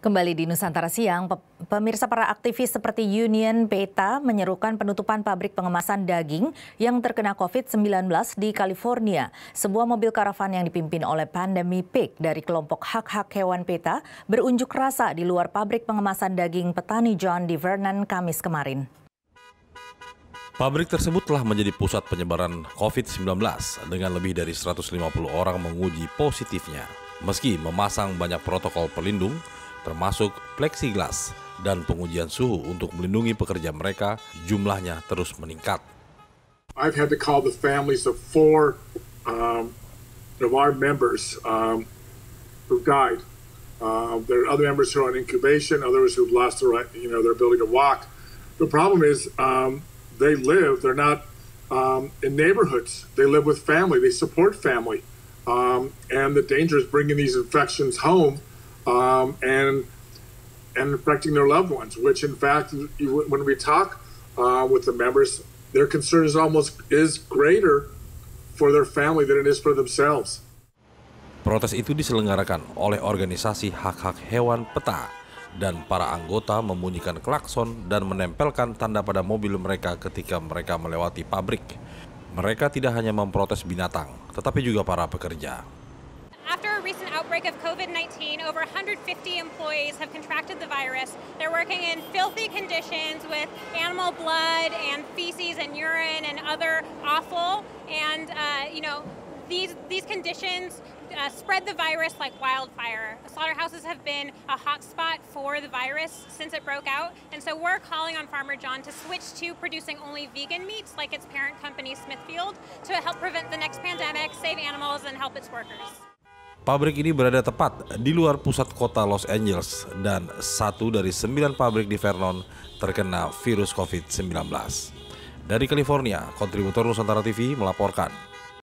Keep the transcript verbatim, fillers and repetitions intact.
Kembali di Nusantara Siang, pemirsa, para aktivis seperti Union PETA menyerukan penutupan pabrik pengemasan daging yang terkena covid sembilan belas di California. Sebuah mobil karavan yang dipimpin oleh Pandemi Pig dari kelompok hak-hak hewan PETA berunjuk rasa di luar pabrik pengemasan daging petani John di Vernon, Kamis kemarin. Pabrik tersebut telah menjadi pusat penyebaran covid sembilan belas dengan lebih dari seratus lima puluh orang menguji positifnya. Meski memasang banyak protokol pelindung, termasuk plexiglass dan pengujian suhu untuk melindungi pekerja mereka, jumlahnya terus meningkat. I've had to call the families of four um, of our members um, who died. Uh, there are other members who are on incubation, others who've lost their, you know, their ability to walk. The problem is um, they live, they're not um, in neighborhoods. They live with family, they support family. Um, and the danger is bringing these infections home Um, and and infecting their loved ones, which in fact, when we talk uh, with the members, their concern is almost is greater for their family than it is for themselves. Protes itu diselenggarakan oleh organisasi hak-hak hewan PETA, dan para anggota membunyikan klakson dan menempelkan tanda pada mobil mereka ketika mereka melewati pabrik. Mereka tidak hanya memprotes binatang, tetapi juga para pekerja. After a recent outbreak of covid nineteen, over one hundred fifty employees have contracted the virus. They're working in filthy conditions with animal blood and feces and urine and other offal. And, uh, you know, these, these conditions uh, spread the virus like wildfire. Slaughterhouses have been a hot spot for the virus since it broke out. And so we're calling on Farmer John to switch to producing only vegan meats like its parent company Smithfield to help prevent the next pandemic, save animals, and help its workers. Pabrik ini berada tepat di luar pusat kota Los Angeles dan satu dari sembilan pabrik di Vernon terkena virus covid sembilan belas. Dari California, kontributor Nusantara T V melaporkan.